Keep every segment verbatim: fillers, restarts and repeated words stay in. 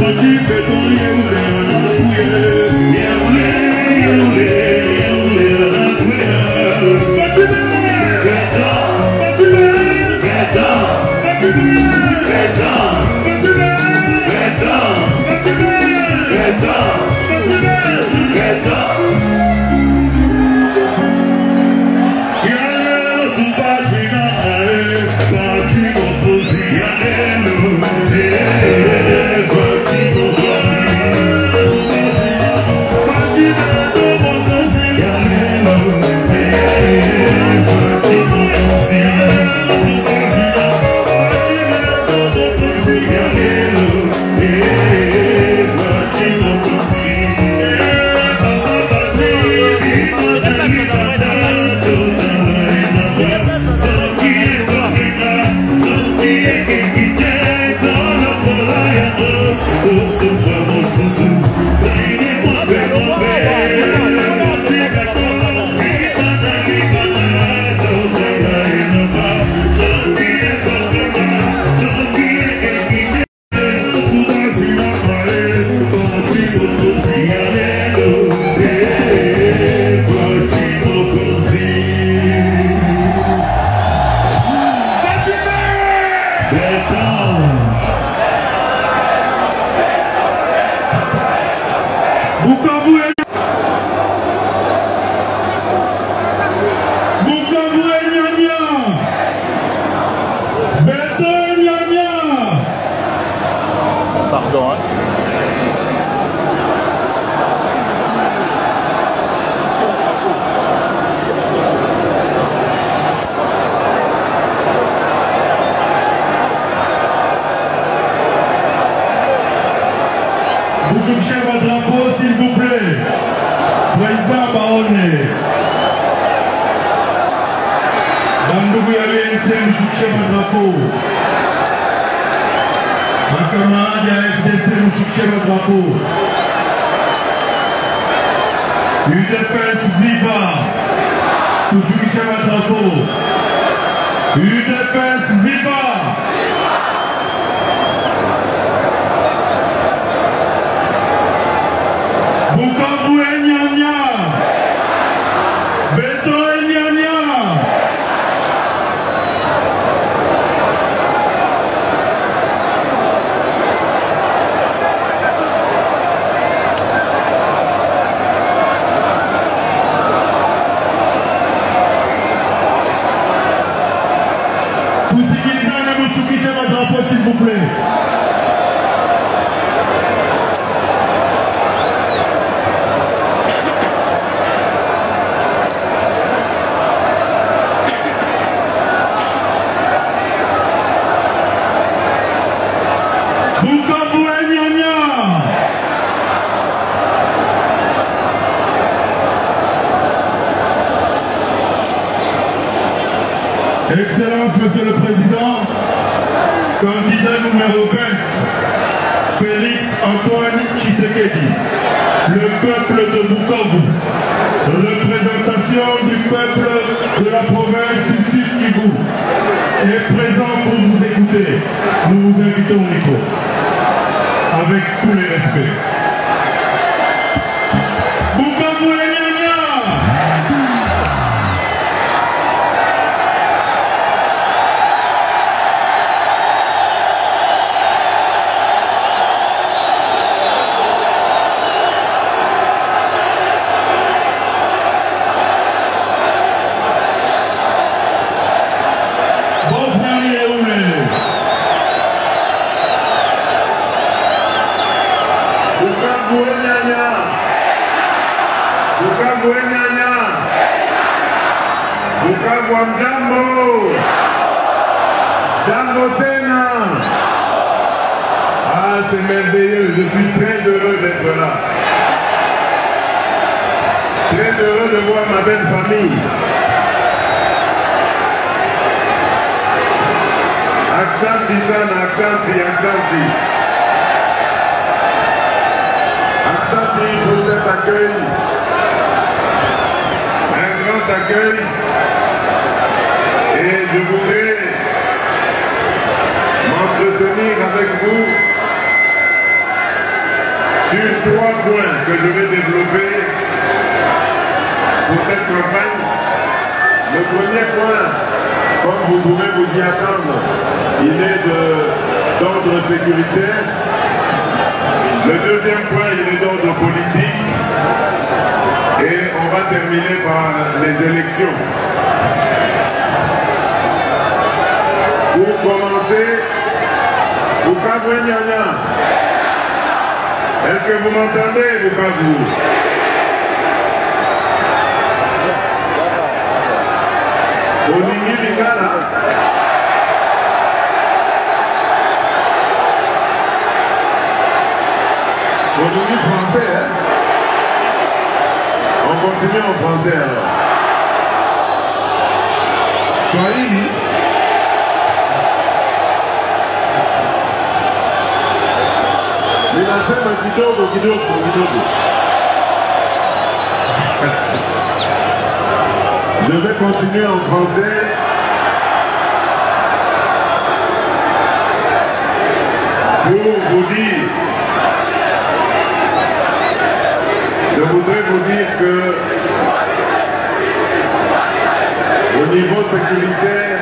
Excellence, Monsieur le Président, candidat numéro vingt, Félix Antoine Tshisekedi, le peuple de Bukavu, représentation du peuple de la province du Sud Kivu, est présent pour vous écouter. Nous vous invitons au micro, avec tous les respects. Bukavu et Nyanya! Jambo, Jambo Tena. Ah, c'est merveilleux, je suis très heureux d'être là. Très heureux de voir ma belle famille. Aksanti sana, aksanti, aksanti. Aksanti pour cet accueil. Un grand accueil. Et je voudrais m'entretenir avec vous trois points que je vais développer pour cette campagne. Le premier point, comme vous pouvez vous y attendre, il est d'ordre sécuritaire. Le deuxième point, il est d'ordre politique. Et on va terminer par les élections. Pour commencer, Bukavu Nyanya. Est-ce que vous m'entendez, Bukavu? Olingi Lingala. Olingi français, hein? On continue en français alors. Swahili. Ninasema kidogo kidogo kidogo. Je vais continuer en français. Pour vous dire, je voudrais vous dire que au niveau sécuritaire,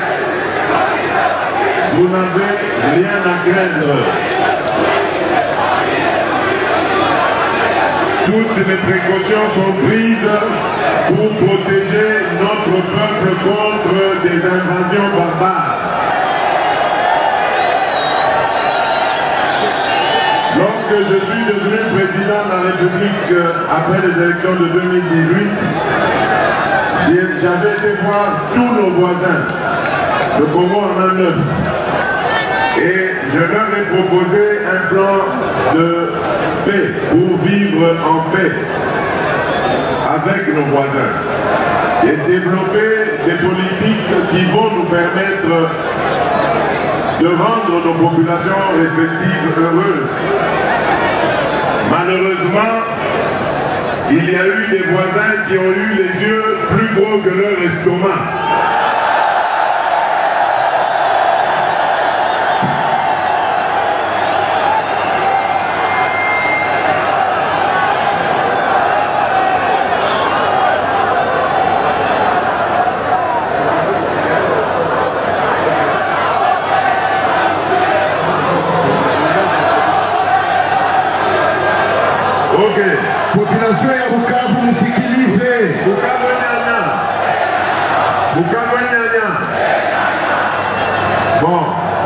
vous n'avez rien à craindre. Toutes les précautions sont prises pour protéger notre peuple contre des invasions barbares. Lorsque je suis devenu président de la République après les élections de deux mille dix-huit, j'avais été voir tous nos voisins, le Congo en un neuf, et je leur ai proposé un plan de paix pour vivre en paix avec nos voisins et développer des politiques qui vont nous permettre de rendre nos populations respectives heureuses. Malheureusement, il y a eu des voisins qui ont eu les yeux plus gros que leur estomac. Population ya Bukavu musikilize. Bukavu Nyanya. Bukavu Nyanya. Bon.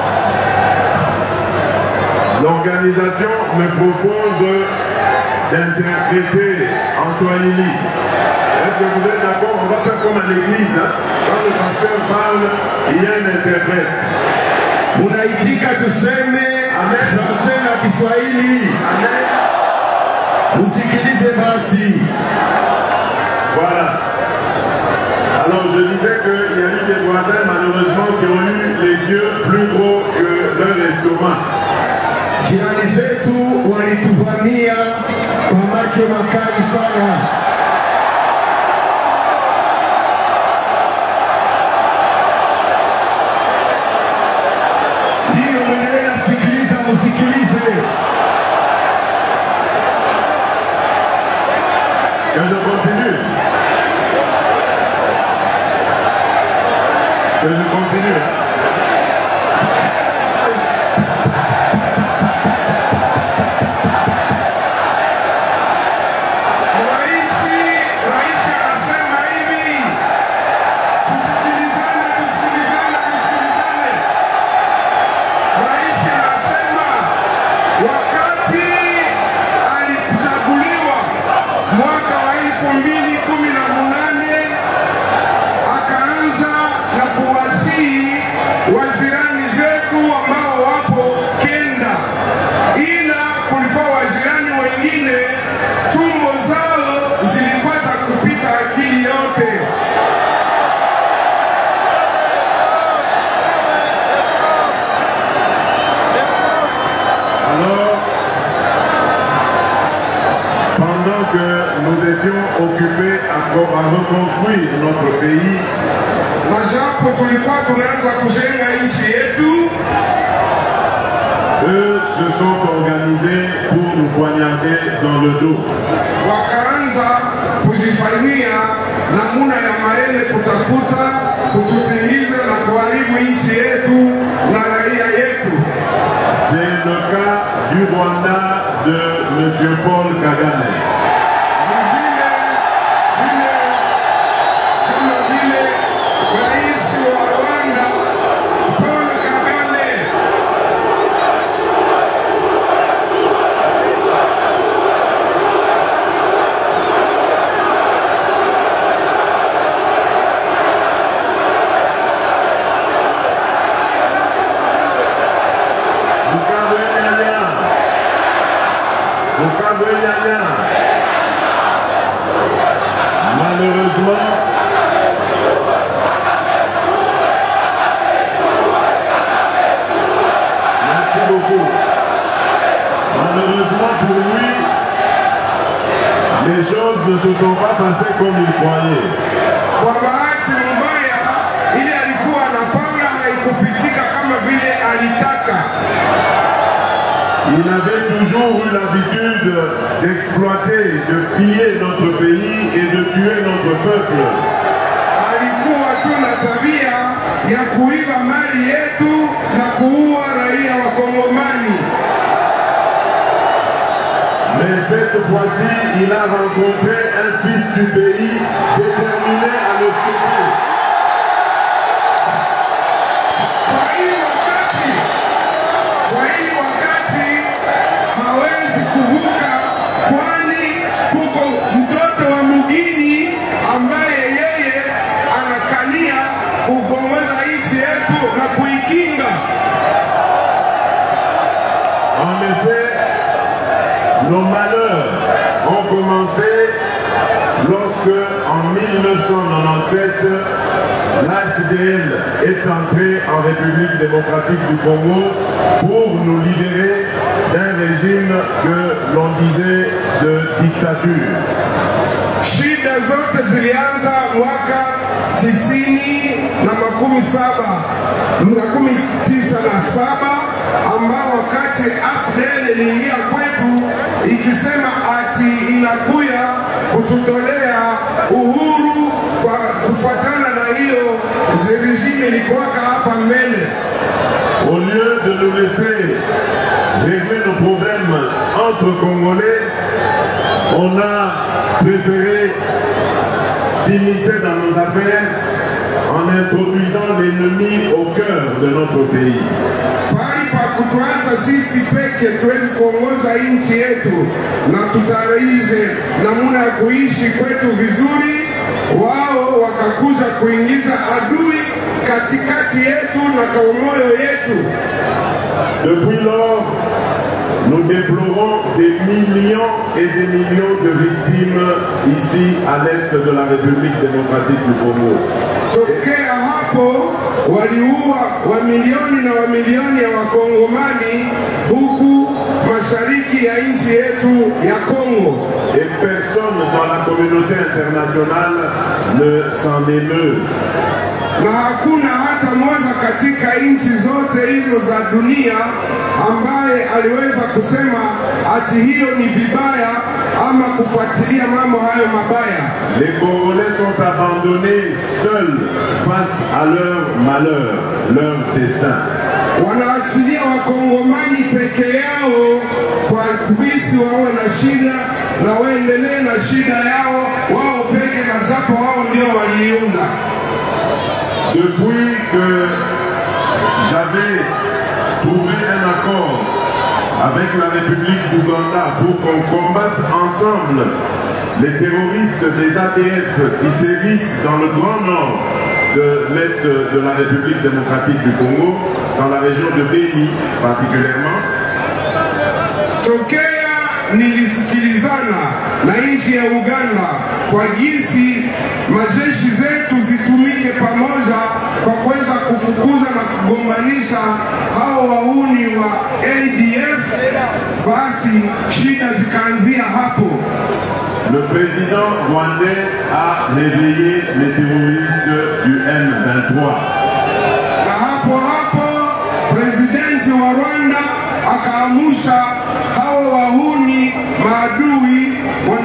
L'organisation me propose d'interpréter en swahili. Est-ce que vous êtes d'accord? On va faire comme à l'église. Hein? Quand le pasteur parle, il y a un interprète. Munaitika tuseme Français na Kiswahili. Amen. Musikilize basi. Voilà. Alors je disais qu'il y a eu des voisins malheureusement qui ont eu les yeux plus gros que leur estomac. Jirani zetu walituvamia kwa macho makali sana. Ndio mwenyewe nasikiliza, musikilize. Que je continue. Que je continue. Raisi, Raisi anasema hivi. Tusikilizane, tusikilizane, tusikilizane. Raisi anasema wakati alichaguliwa mwaka wa elfu mbili kumi na munane akaanza na kuwasihi wajirani zetu ambao wapo Kenda, ila kulikuwa wajirani wengine tumbo zao zilikuwa za kupita akili yote. Alors, pendant que nous étions occupés à, à reconstruire notre pays, Na japo tulikuwa tunaanza kujenga nchi yetu, eux se sont organisés pour nous poignarder dans le dos. Wakaanza kujifanyia namuna ya maele kutafuta kututingiza na kuharibu nchi yetu na raia yetu. C'est le cas du Rwanda de M. Paul Kagame. Malheureusement, merci beaucoup. Malheureusement pour lui, les choses ne se sont pas passées comme il croyait. Kwa bahati mbaya, ile alikuwa anapanga haikupitika kama vile alitaka. Il avait toujours eu l'habitude d'exploiter, de piller notre pays et de tuer notre peuple. Alikuwa tu na tabia ya kuiba mali yetu na kuua raia wa Kongomani. Mais cette fois-ci, il a rencontré un fils du pays déterminé à le sauver. Kwa hiyo wakati, kwa hiyo wakati hawezi kuvuka, kwani kuko mtoto wa mugini ambaye yeye anakania kugongoza nchi yetu na kuikinga. En effet, nos malheurs ont commencé lorsque, en mille neuf cent quatre-vingt-dix-sept, l'A F D L est entré en République démocratique du Congo pour nous libérer d'un régime que l'on disait de dictature. Shida zote zilianza mwaka tisini na makumi saba, makumi tisa na saba, ambao wakati A F D L iliingia kwetu ikisema ati inakuya kututolea uhuru kwa kufuatana na hiyo regime ilikuwaka hapa mbele. Au lieu de nous laisser régler nos problèmes entre Congolais, on a préféré s'immiscer dans nos affaires en introduisant l'ennemi au cœur de notre pays. Pali pa kutuacha sisi peke tuwezi kuongoza nchi yetu na tutarahize namuna ya kuishi kwetu vizuri, wao wakakuja kuingiza adui katikati yetu na kaumoyo yetu. Depuis lors, nous déplorons des millions et des millions de victimes ici à l'est de la République démocratique du Congo. Tokea hapo waliua wamilioni na wamilioni ya wakongomani huku mashariki ya nchi yetu ya Kongo. Et personne dans la communauté internationale ne s'en émeut. Na hakuna hata mmoja katika nchi zote hizo za dunia ambaye aliweza kusema ati hiyo ni vibaya ama kufuatilia mambo hayo mabaya. Les Congolais sont abandonnés seuls face à leur malheur, leur destin. Wanaachilia wakongomani peke yao kwa kuhisi wawe na shida na waendelee na shida yao wao peke, na japo wao ndio waliiunda. Depuis que j'avais trouvé un accord avec la République d'Ouganda pour qu'on combatte ensemble les terroristes des A D F qui sévissent dans le grand nord de l'Est de la République démocratique du Congo, dans la région de Beni particulièrement. Tokea nilisikilizana na nchi ya Uganda kwa jinsi majeshi zetu zitumike pamoja kwa kuweza kufukuza na kugombanisha hao wauni wa A D F, basi shida zikaanzia hapo. Le président rwandais a réveillé les terroristes du M vingt-trois. Na hapo hapo presidenti wa Rwanda akaamusha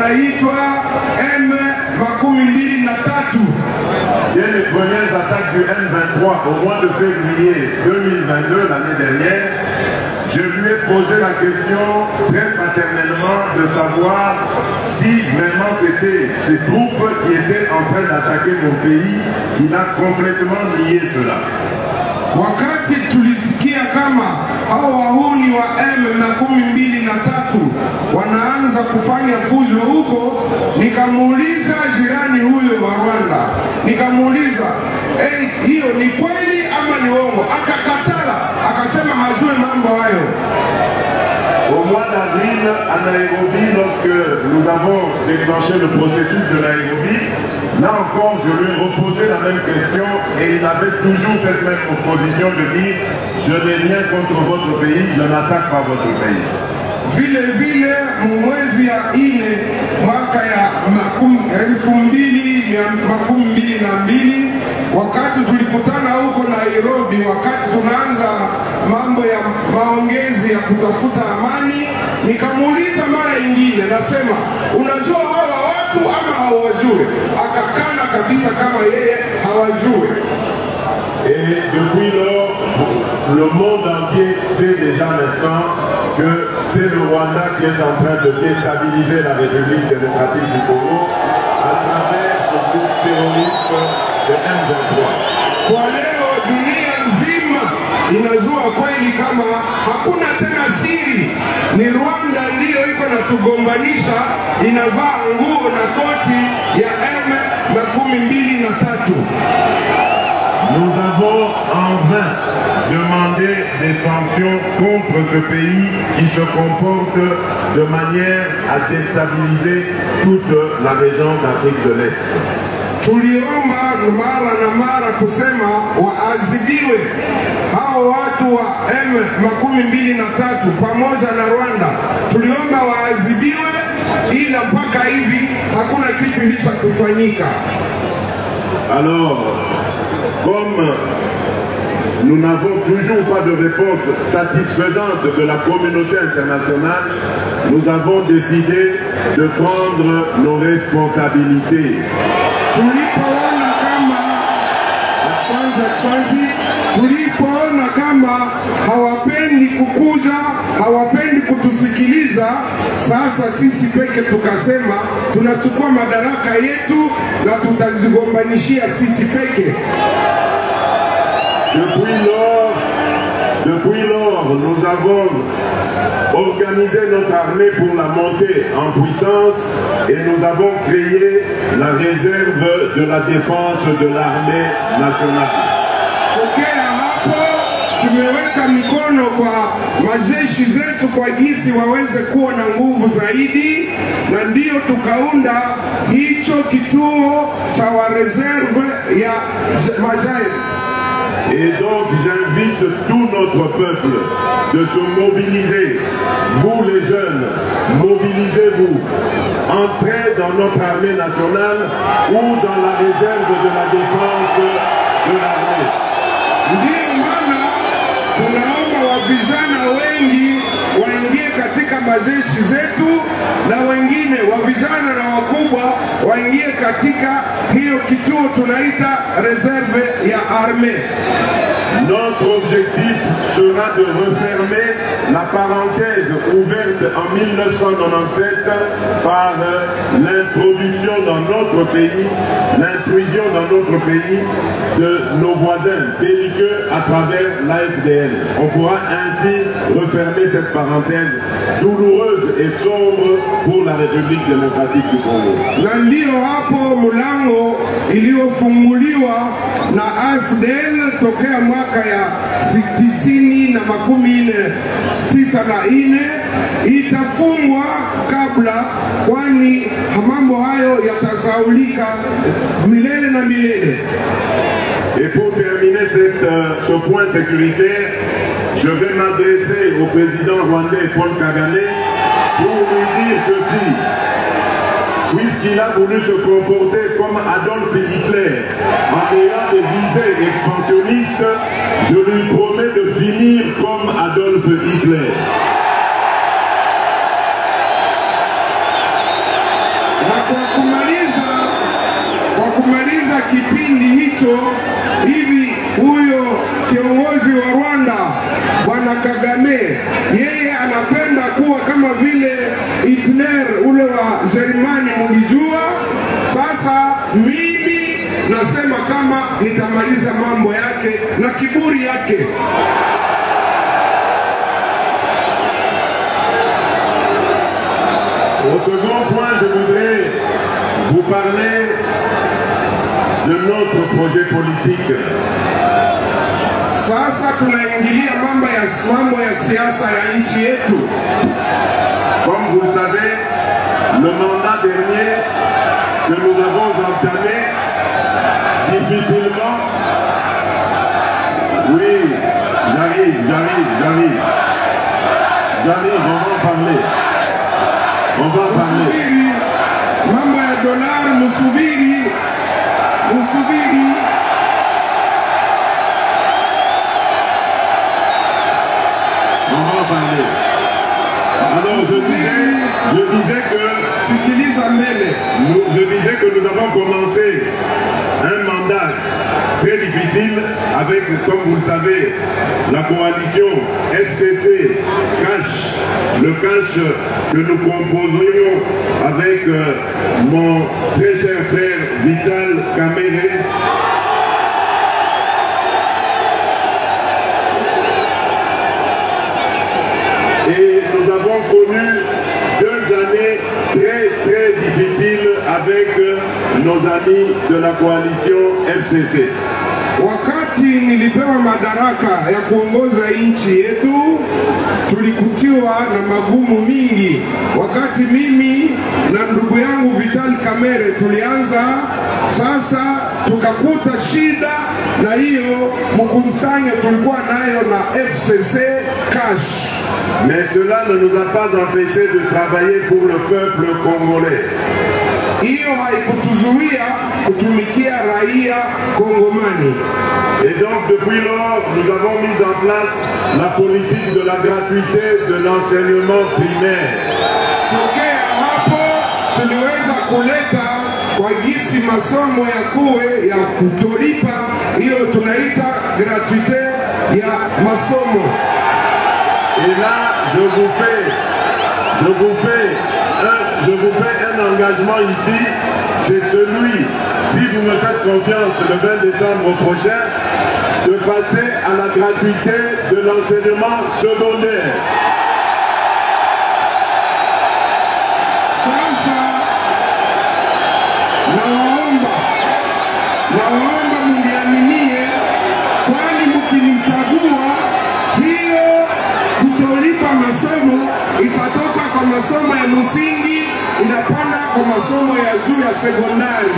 wanaitwa M makumi mbili na tatu. Dès les premières attaques du M vingt-trois au mois de février deux mille vingt-deux, l'année dernière, je lui ai posé la question très paternellement de savoir si vraiment c'était ces troupes qui étaient en train d'attaquer mon pays. Il a complètement nié cela. Wakati tulisikia kama hao wahuni wa M makumi mbili na tatu wanaanza kufanya fujo huko, nikamuuliza jirani huyo wa Rwanda, nikamuuliza hey, hiyo ni kweli ama ni uongo? Akakatala, akasema hajue mambo hayo. Au mois d'avril, à Nairobi, lorsque nous avons déclenché le processus de Nairobi, là encore, je lui ai reposé la même question et il avait toujours cette même opposition de dire « Je n'ai rien contre votre pays, je n'attaque pas votre pays ». Vile vile mwezi ya ine mwaka ya elfu mbili makumi mbili na mbili, wakati tulikutana huko Nairobi, wakati tunaanza mambo ya maongezi ya kutafuta amani, nikamuuliza mara ingine, nasema unajua hawa watu ama hawajue? Akakana kabisa kama yeye hawajue. Et depuis lors, le monde entier sait déjà maintenant que c'est le Rwanda qui est en train de déstabiliser la République démocratique du Congo à travers ce groupe terroriste de M vingt-trois. Kwa leo dunia nzima inajua kweli kama hakuna tena siri, ni Rwanda ndiyo iko na tugombanisha, inavaa nguo na koti ya M makumi mbili na tatu. Nous avons en vain demandé des sanctions contre ce pays qui se comporte de manière à déstabiliser toute la région d'Afrique de l'Est. Tuliomba mara na mara kusema waadhibiwe hao watu wa M makumi mbili na tatu pamoja na Rwanda. Tuliomba waadhibiwe, ila mpaka hivi hakuna kitu kilicho kufanyika. Alors, comme nous n'avons toujours pas de réponse satisfaisante de la communauté internationale, nous avons décidé de prendre nos responsabilités. Tulipoona kama asante asante, tulipoona kama hawapendi kukuja, hawapendi kutusikiliza, sasa sisi peke tukasema tunachukua madaraka yetu na tutajigombanishia sisi peke. Depuis lors, depuis lors, nous avons organisé notre armée pour la montée en puissance et nous avons créé la réserve de la défense de l'armée nationale. Tumeweka mikono kwa majeshi zetu kwa jinsi waweze kuwa na nguvu zaidi, na ndio tukaunda hicho kituo cha wa reserve ya majeshi. Et donc j'invite tout notre peuple de se mobiliser. Vous les jeunes, mobilisez-vous. Entrez dans notre armée nationale ou dans la réserve de la défense de l'armée. Tunaomba wa vijana wengi waingie katika majeshi zetu, na wengine wa vijana na wakubwa waingie katika hiyo kituo tunaita reserve ya armée. Notre objectif sera de refermer la parenthèse ouverte en mille neuf cent quatre-vingt-dix-sept par l'introduction dans notre pays, l'intrusion dans notre pays de nos voisins belliqueux à travers l'A F D L. On pourra ainsi refermer cette parenthèse douloureuse et sombre pour la République démocratique du Congo. Na ndio hapo mlango iliyofunguliwa na A F D L tokea mwaka ya tisini na makumi nne tisa na ine itafungwa kabla, kwani mambo hayo yatasaulika milele na milele. Et pour terminer cette, euh, ce point sécuritaire, je vais m'adresser au président rwandais Paul Kagame pour lui dire ceci. Puisqu'il a voulu se comporter comme Adolf Hitler en ayant des visées expansionnistes, je lui promets de finir comme Adolf Hitler. kipindi hicho hivi huyo kiongozi wa Rwanda Bwana Kagame, yeye anapenda kuwa kama vile Hitler ule wa Jerumani, mlijua. Sasa mimi nasema kama nitamaliza mambo yake na kiburi yake. Au second point, je voudrais vous parler de notre projet politique. Sasa tunaingilia mambo ya mambo ya siasa ya nchi yetu. Comme vous le savez, le mandat dernier que nous avons entamé difficilement. Oui, j'arrive, j'arrive, j'arrive. J'arrive, on va en parler. On va en parler. Mambo ya dolari, musubiri, musubiri. On va en parler. Alors je disais, je disais que nous, je disais que nous avons commencé un mandat très difficile avec, comme vous le savez, la coalition F C C Cash, le Cash que nous composons avec euh, mon très cher frère Vital Kamerhe. Et nous avons connu deux années très très difficiles avec nos amis de la coalition F C C. Wakati nilipewa madaraka ya kuongoza nchi yetu, tulikutiwa na magumu mingi. Wakati mimi na ndugu yangu Vital Kamerhe tulianza, sasa tukakuta shida, na hiyo mkusanyo tulikuwa nayo na F C C Cash. Mais cela ne nous a pas empêché de travailler pour le peuple congolais. Hiyo haikutuzuia kutumikia raia Kongomani. Et donc depuis lors, nous avons mis en place la politique de la gratuité de l'enseignement primaire. Tokea hapo tuliweza kuleta kwa gisi masomo ya kuwe ya kutolipa, hiyo tunaita gratuité ya masomo. Et là, je vous fais, je vous fais un, je vous fais un engagement ici, c'est celui, si vous me faites confiance le vingt décembre prochain, de passer à la gratuité de l'enseignement secondaire. Sasa, nawaomba, nawaomba mungiaminie, kwani mkinichagua, hiyo kutolipa masomo itatoka kwa masomo ya msingi inapanda kwa masomo ya juu ya sekondari.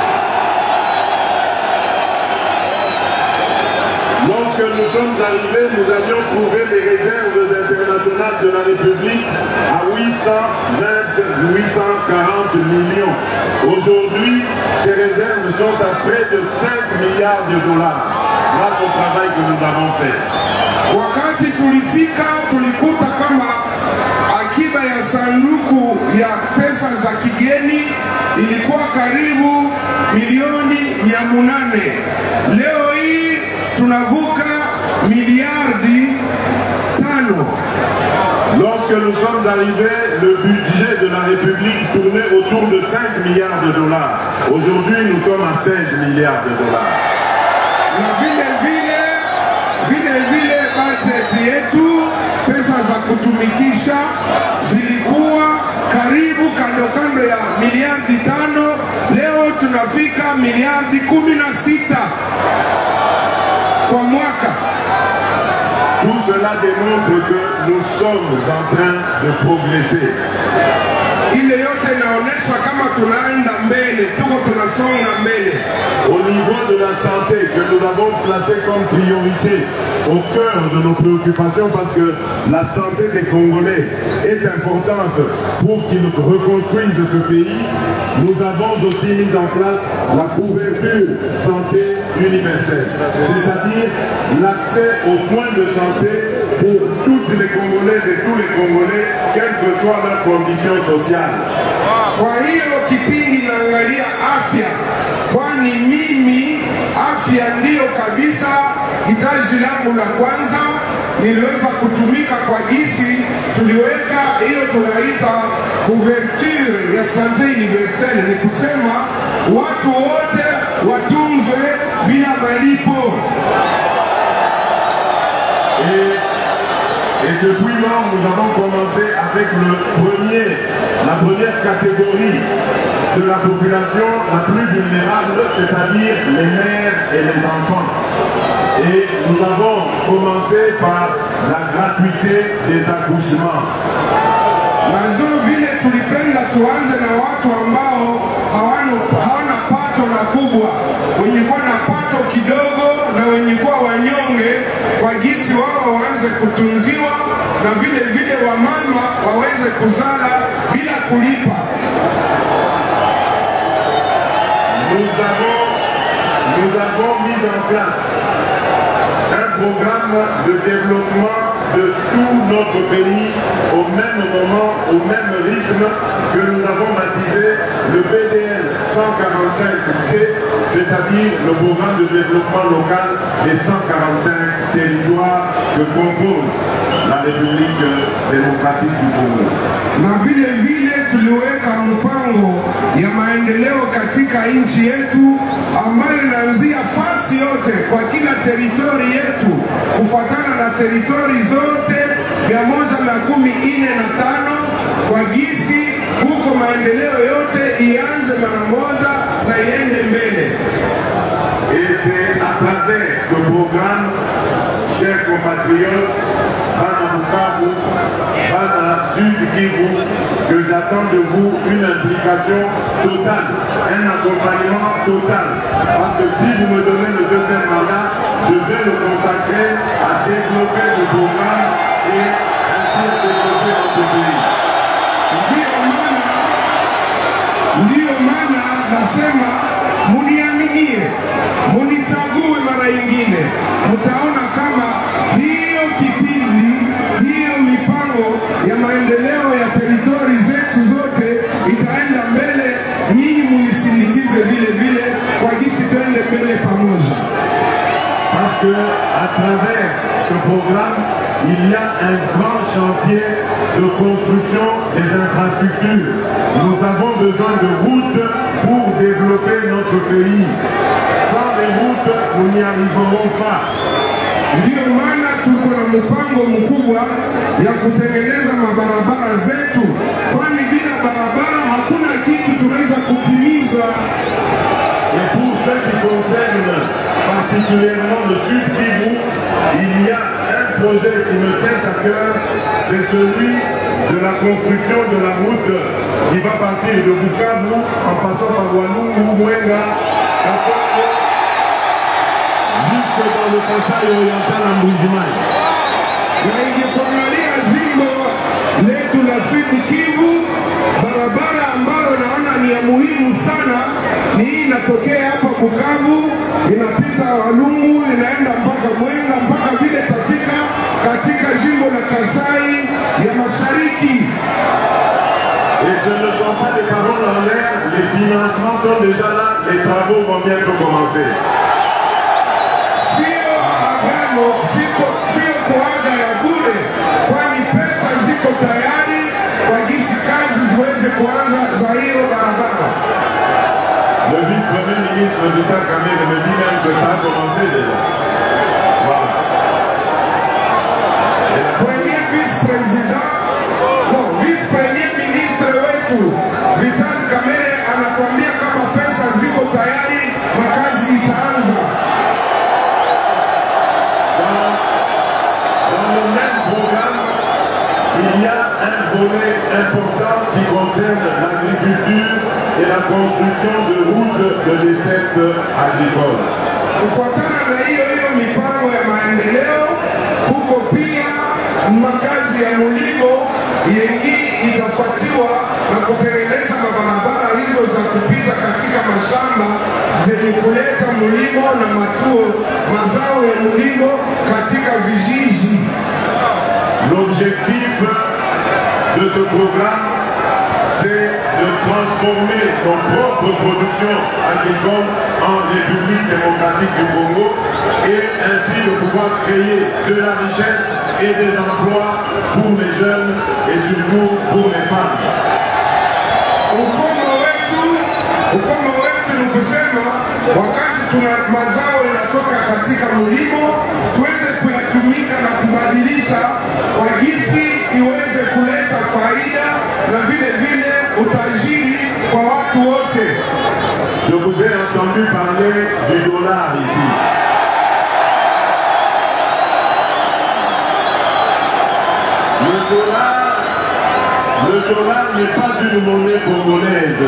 Lorsque nous sommes arrivés, nous avions trouvé les réserves internationales de la République à huit cent vingt à huit cent quarante millions. Aujourd'hui, ces réserves sont à près de cinq milliards de dollars grâce au travail que nous avons fait. Wakati tulifika tulikuta kama akiba ya sanduku ya pesa za kigeni ilikuwa karibu milioni mia munane. Leo hii tunavuka miliardi tano. Lorsque nous sommes arrivés, le budget de la République tournait autour de cinq milliards de dollars. Aujourd'hui, nous sommes à seize milliards de dollars. Na vile vile, vile vile budget yetu, pesa za kutumikisha zilikuwa karibu kando kando ya miliardi tano. Leo tunafika miliardi kumi na sita kwa mwaka. Tout cela démontre que nous sommes en train de progresser. Ile yote inaonesha kama tunaenda mbele, tuko tunasonga mbele. Au niveau de la santé, que nous avons placé comme priorité au cœur de nos préoccupations, parce que la santé des Congolais est importante pour qu'ils reconstruisent ce pays, nous avons aussi mis en place la couverture santé universelle, c'est-à-dire l'accès aux soins de santé pour toutes les Congolaises et tous les Congolais, quelles que soient leurs conditions sociales. Kwa hiyo kipindi naangalia afya, kwani mimi afya ndiyo kabisa hitaji langu la kwanza. Niliweza kutumika kwa jinsi tuliweka hiyo tunaita couverture ya sante universelle, ni kusema watu wote watunzwe bila malipo. Et, et depuis lors, nous avons commencé avec le premier, la première catégorie de la population la plus vulnérable, c'est-à-dire les mères et les enfants. Et nous avons commencé par la gratuité des accouchements. Na ndio vile tulipenda tuanze na watu ambao hawana hawana pato na kubwa, wenye kuwa na pato kidogo na wenye kuwa wanyonge, kwa jinsi wao waanze kutunziwa na vile vile wamama waweze kuzala bila kulipa. Nous avons, nous avons mis en place un programme de développement de tout notre pays au même moment, au même rythme que nous avons baptisé le P D L cent quarante-cinq T, c'est-à-dire le programme de développement local des cent quarante-cinq territoires que compose la République démocratique du Congo. Na vile vile tuliweka mpango ya maendeleo katika nchi yetu ambayo inaanzia fasi yote kwa kila teritori yetu kufuatana na teritori zote mia moja na kumi ine na tano kwa gisi huko maendeleo yote ianze mara moja na iende mbele. Et c'est à travers ce programme, chers compatriotes, Bana Bukavu, Bana Sud Kivu, que j'attends de vous une implication totale, un accompagnement total. Parce que si vous me donnez le deuxième mandat, je vais le consacrer à développer ce programme et ainsi à développer notre pays. Ndiyo maana nasema muniaminie, munichague mara nyingine, mtaona kama hiyo kipindi, hiyo mipango ya maendeleo ya teritori zetu zote itaenda mbele. Nyinyi munisindikize vile vile kwa jinsi tuende mbele pamoja. Parce que à travers ce programme, il y a un grand chantier de construction des infrastructures. Nous avons besoin de routes pour développer notre pays. Sans les routes, nous n'y arriverons pas. Ndiyo maana tuko na mpango mkubwa ya kutengeneza mabarabara zetu, kwani bila barabara hakuna kitu tunaweza kutimiza. Et pour ce qui concerne particulièrement le Sud Kivu, il y a un projet qui me tient à cœur, c'est celui de la construction de la route qui va partir de Bukavu en passant par Walungu, Mwenga, jusque dans le Conseil oriental en Mbujimai. Na ingekuangalia jimbo letu la Sud Kivu, barabara ambayo naona ni ya muhimu sana ni hii inatokea hapa Bukavu, inapita Walungu, inaenda mpaka Mwenga, mpaka vile tafika katika jimbo la Kasai ya Mashariki. Et ce ne sont pas des paroles en l'air, les financements sont déjà là, les travaux vont bientôt commencer. Sio agano, sio sio kuaga ya bure, kwani pesa ziko tayari kwa jinsi kazi ziweze kuanza za hiyo barabara. Le vice-premier ministre de Takamé me dit même que ça a commencé déjà. Voilà. Premier vice-président, bon, vice-premier ministre wetu Vital Kamerhe anatuambia kama pesa ziko tayari, makazi itaanza. Dans, dans le même programme, il y a un volet important qui concerne l'agriculture et la construction de routes de dessert agricole. Kufuatana na hiyo hiyo mipango ya maendeleo, huko pia makazi ya mulimo yengi itafuatiwa na kutengeneza mabarabara hizo za kupita katika mashamba zenye kuleta mulimo na matuo mazao ya mulimo katika vijiji. L'objectif de ce programme, c'est de de transformer nos propres productions agricoles en République démocratique du Congo et ainsi de pouvoir créer de la richesse et des emplois pour les jeunes et surtout pour les femmes. Ukomo wetu, ukomo wetu ni kusema wakati tuna mazao yanatoka katika mlimo tuweze kuyatumika na kubadilisha kwa jinsi iweze kuleta faida na vile vile utajiri kwa watu wote. Je vous ai entendu parler du dollar ici. Le dollar, le dollar n'est pas une monnaie congolaise.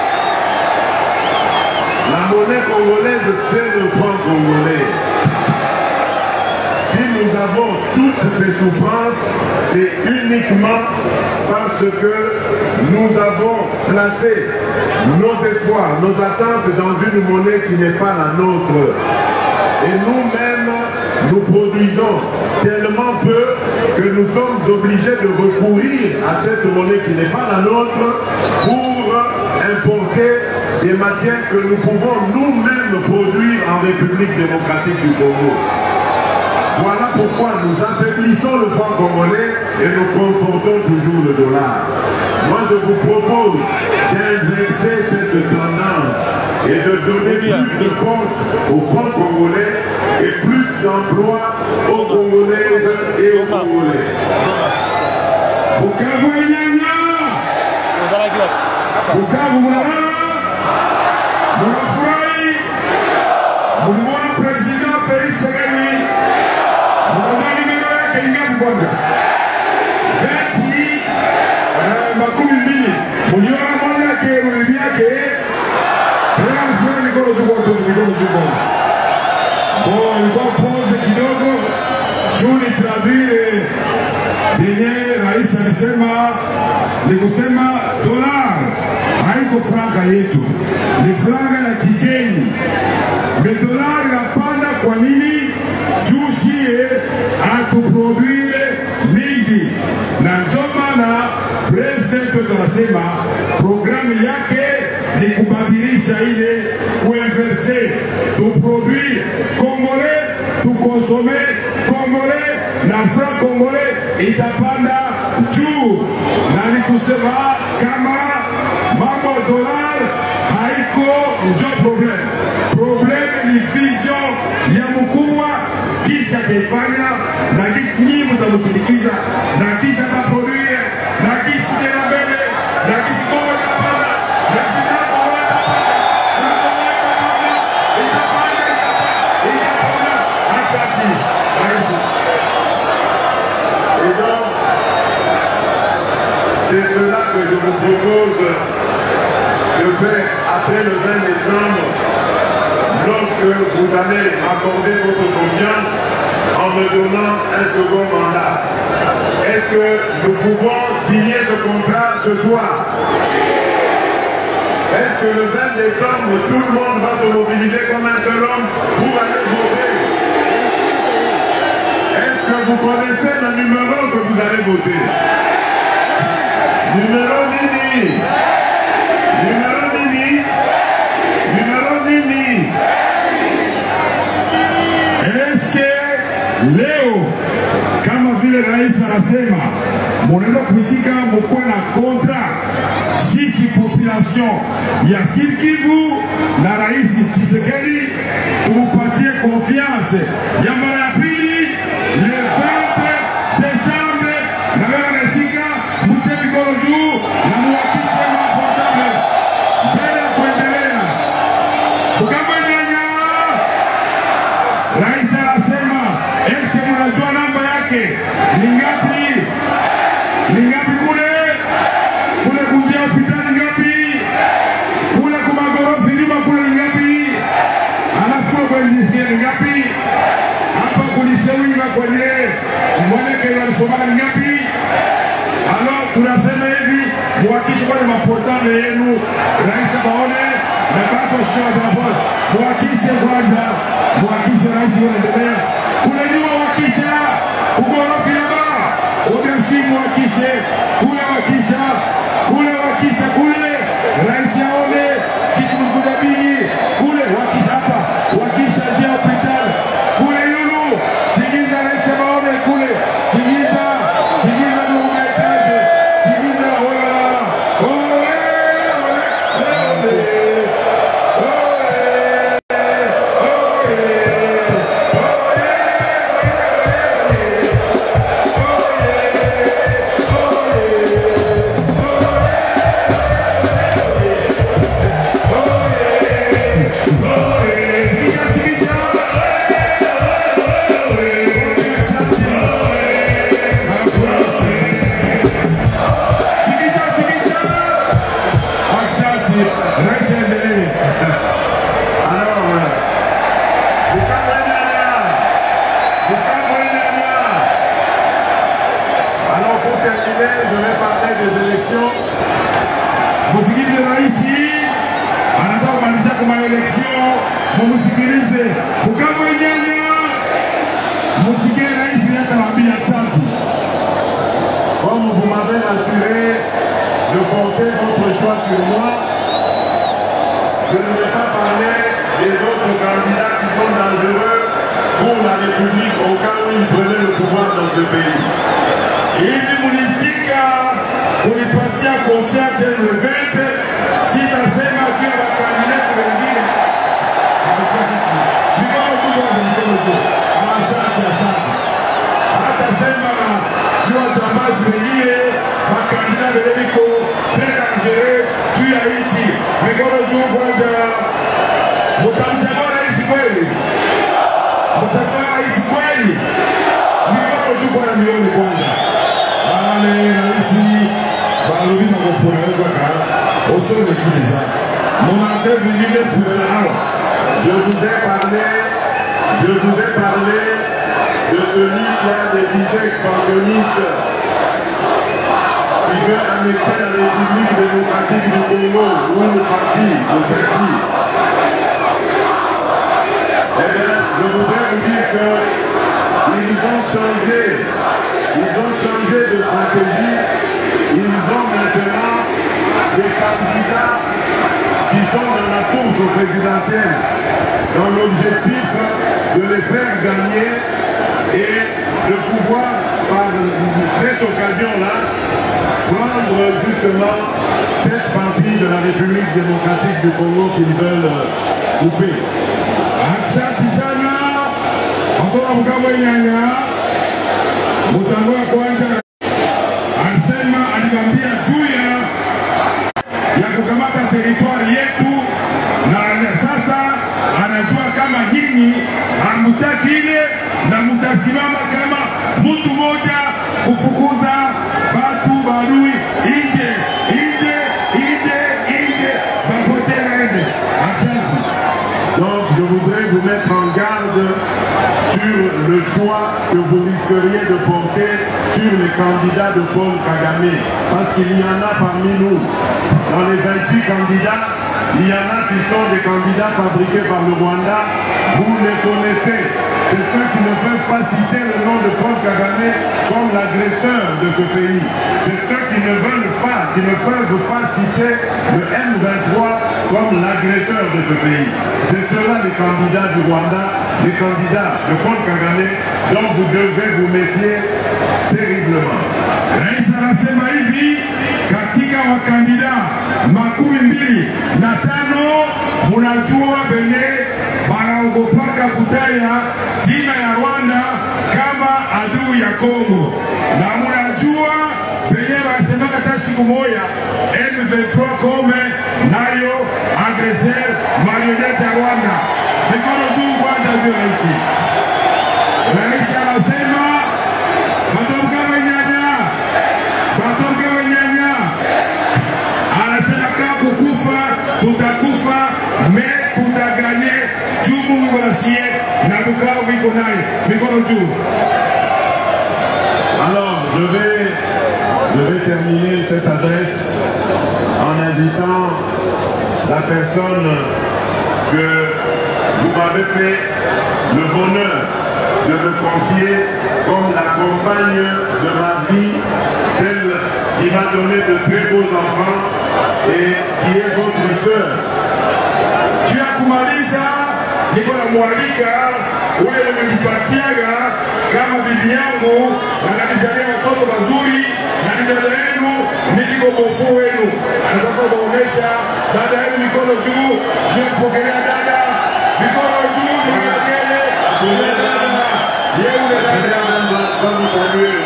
La monnaie congolaise, c'est le franc congolais. Si nous avons toutes ces souffrances, c'est uniquement parce que nous avons placé nos espoirs, nos attentes dans une monnaie qui n'est pas la nôtre. Et nous-mêmes, nous produisons tellement peu que nous sommes obligés de recourir à cette monnaie qui n'est pas la nôtre pour importer des matières que nous pouvons nous-mêmes produire en République démocratique du Congo. Voilà pourquoi nous affaiblissons le franc congolais et nous confortons toujours le dollar. Moi, je vous propose d'inverser cette tendance et de donner plus de force au franc congolais et plus d'emplois aux Congolaises et aux Congolais. Bukavu Nyanya, Bukavu Mwana, Mwanafurahi, Mwana President Felix Tshisekedi, Mwana nimero yake ingapi kwanza? Veti makumi mbili. Muliona moja yake, mwalimu yake, Pela mfura mikono juu kwa mikono juu. Bon, ilikuwa pause kidogo, Juni traduire yenye rais alisema ni kusema dolar haiko franga yetu, ni franga ya kigeni. Me dolar inapanda kwa nini? Juu shie atuproduire mingi. Na njoma na president tunasema programu yake ni kubadilisha ile kuinverse tu produire congolais tu consommer congolais na franc congolais itapanda juu. Na ni kusema kama mambo dolar haiko njo problem. Problem ni vision ya mkubwa kisa kifanya na kisi nyinyi mtamusindikiza na kisa kaproduire na kisi kena mbele na kisi kongo itapanda na kisi jambo itapanda jambo itapanda itapanda itapanda asante merci. Et donc, c'est cela que je vous propose de faire après le vingt décembre, lorsque vous allez m'accorder votre confiance en me donnant un second mandat. Est-ce que nous pouvons signer ce contrat ce soir? Est-ce que le vingt décembre, tout le monde va se mobiliser comme un seul homme pour aller voter? Est-ce que vous connaissez le numéro que vous allez voter? Numéro Nini. Numéro Nini. Numéro Nini. Est-ce que leo kama vile rais anasema munaweza kuitika mkuwe na kontra sisi population ya Sud Kivu na rais Tshisekedi tumupatie confiance ya mara ya pili le vingt décembre na wewe unaitika mtie mikono juu na muhakishe maportable mbele ya kuendelea. Bukavu Nyanya, rais anasema eske mnajua namba yake ni ngapi? Ni ngapi kule? Kule kujia hospitali ngapi? Kule kumagorofi nyuma kule ni ngapi? Alafu kwa nisikia ni ngapi? Hapa kulisewinga kwenye mwaneke walisoma ni ngapi? Alo tunasema hivi muhakishe kwenye maportale yenu rais baone na bako sio hapo. Muhakishe kwanza, muhakishe rais anaendelea. Kule nyuma wakisha kugorofi hapa. Udasi muhakishe, kule wakisha, kule wakisha kule choix sur moi, je ne vais pas parler des autres candidats qui sont dangereux pour la République au cas où ils prenaient le pouvoir dans ce pays. Hivi mulitika kunipatia confiance elevete, sitasema juu ya wakandidati wengine. Asante. Mikono juu bwana, mikono juu. Asante, asante. Hatasema juu ya jambazi wengine, wakandidati weliko tena njere juu ya nchi. Mikono juu bwana. Mutamchagua rais kweli? Mutamchagua rais kweli? Mikono juu bwana, milioni kwanza. Ale raisi balobi makopona yoka ka osole kiliza monate vingine pour je vous ai parlé je vous ai parlé de celui qui a des visées expansionnistes qui veut annexer la République démocratique du Congo ou le parti de celle-ci. Eh bien, je voudrais vous dire que ils ont changé Ils ont changé de stratégie. Ils ont maintenant des candidats qui sont dans la course au présidentiel, dans l'objectif de les faire gagner et de pouvoir, par cette occasion-là, prendre justement cette partie de la République démocratique du Congo qu'ils veulent couper. Mutangua kwanza alisema, alimwambia juu ya kukamata teritwari yetu, na sasa anajua kama nyinyi hamutaki ile na mutasimama kama mtu moja kufukuza batu barui nje nje nje nje bapote naende. Asante. Donc je voudrais vous mettre en garde sur le choix que vous risqueriez de porter sur les candidats de Paul Kagame. Parce qu'il y en a parmi nous. Dans les vingt-six candidats, il y en a qui sont des candidats fabriqués par le Rwanda. Vous les connaissez. C'est ceux qui ne peuvent pas citer le nom de Paul Kagame comme l'agresseur de ce pays. C'est ceux qui ne veulent pas, qui ne peuvent pas citer le M vingt-trois comme l'agresseur de ce pays. C'est ceux-là les candidats du Rwanda, les candidats de Paul Kagame, dont vous devez vous méfier terriblement. Rais anasema hivi, katika wakandida makumi mbili na tano munajua benye wanaogopaka kutaja jina ya Rwanda kama adui ya Kongo, na munajua benye wanasema hata siku moja M vingt-trois kome nayo agresser marionette ya Rwanda. Mikono juu kwanza juu ya nchi. Rais anasema batoka wenyanya, batoka wenyanya. Anasema kama kukufa tutakufa, me tutaganye juu Mungu wasiye na Bukavu iko naye. Mikono juu. Alors je vais je vais terminer cette adresse en invitant la personne que vous m'avez fait le bonheur de me confier comme la compagne de ma vie, celle qui m'a donné de très beaux enfants et qui est votre sœur. Tu as kumaliza niko na mwalika ule umenipatiaga kama bibi yangu, na nalizalia watoto wazuri, na ni dada yenu, niko bofu wenu. Anataka kuonesha dada yenu. Mikono juu, juu ya kupokelea dada. Mikono juu, mikono juu. Yeye dada Vamos saluer.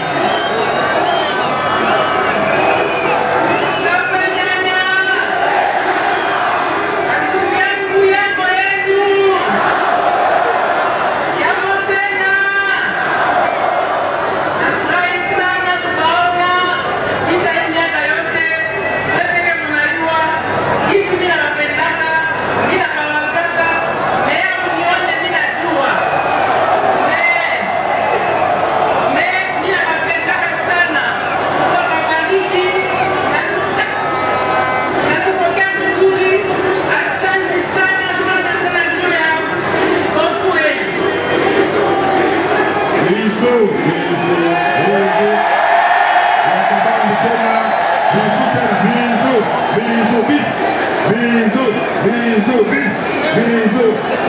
Mira,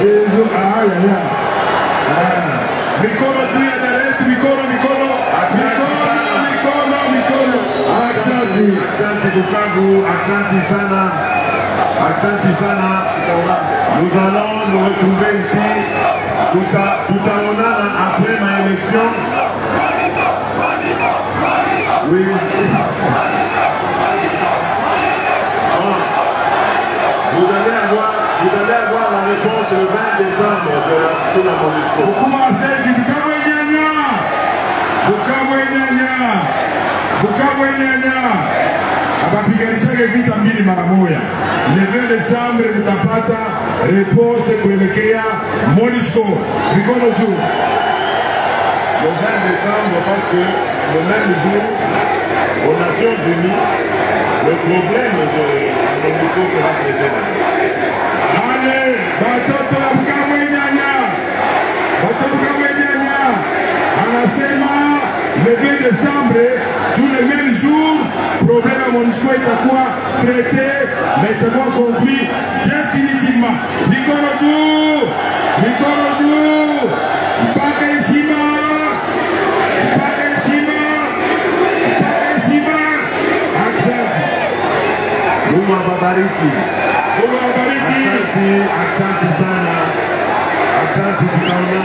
Ezo, ah, ya, ya. Ah. Mikono juu ya dada yetu, mikono, mikono, mikono, mikono, mikono. Asante. Asante Bukavu, asante sana. Asante sana. Nous allons nous retrouver ici tout à tout à l'honneur après ma élection. Oui. Bon. Vous allez avoir, vous allez avoir la réponse le vingt décembre de la, sur la MONUSCO. Bukavu Bukavu nyanya. Bukavu nyanya. Bukavu nyanya. Akapiganisha vita mbili mara moja. Le vingt décembre mtapata réponse kuelekea MONUSCO. Mikono juu. Le vingt décembre, parce que le même jour, aux Nations Unies, le problème de la MONUSCO sera traité. Allez, batoto ya Bukavu nyanya. Batoto Bukavu nyanya. Anasema le vingt décembre, tout le même jour, problème à MONUSCO itakuwa traité, mais itakuwa compris définitivement. Mikono juu, mikono juu, mpaka heshima, mpaka heshima, mpaka heshima. Asante. Mungu awabariki. Mungu awabariki. Asante, asante sana. Asante, tutaona